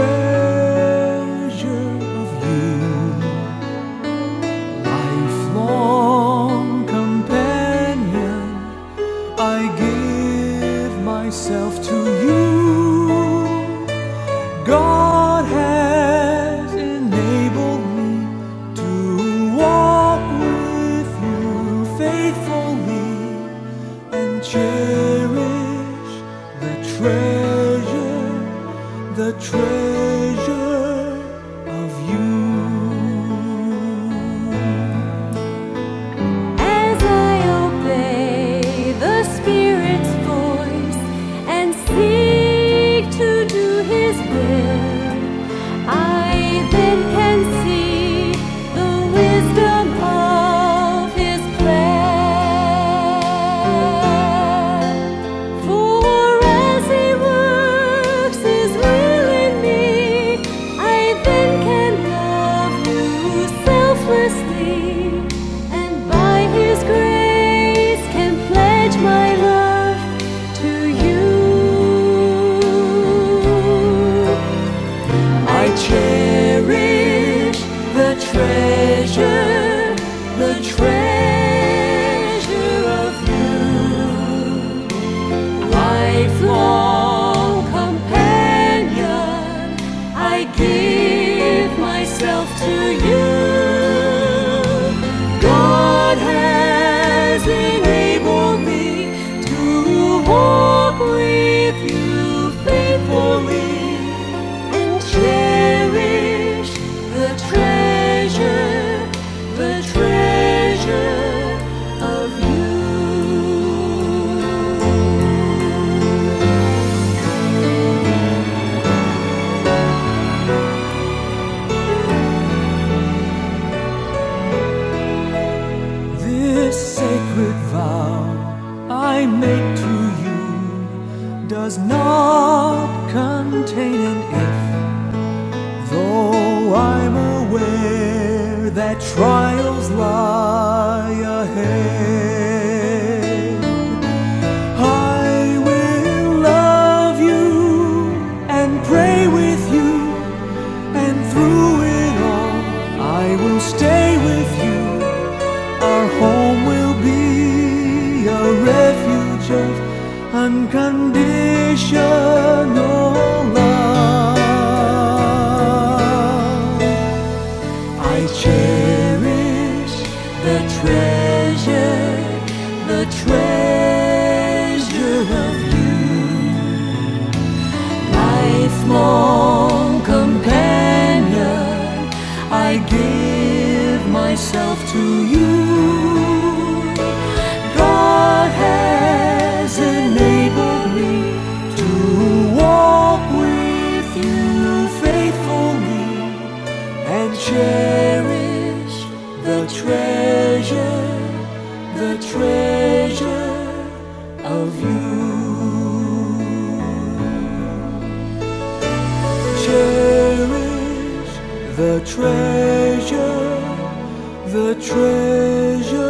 treasure of you, lifelong companion. I give myself to you. God has enabled me to walk with you faithfully and cherish the treasure of you. As I obey the Spirit's voice and seek to do His will, I then can see the wisdom of His plan. For as He works His will in me, I then can love you selflessly, and by His grace can pledge my love to you. I cherish the treasure of you, lifelong companion. I give myself to you. God has enabled me to walk with you faithfully and cherish the treasure of you. This sacred vow I make to you does not contain an if, though I'm aware that trials lie ahead. I will love you and pray with you, and through it all I will stay with you. Our home will be a refuge of unconditional love. I cherish the treasure of you, lifelong companion. I give myself to you. God has enabled me to walk with you faithfully and cherish the treasure of you. Cherish the treasure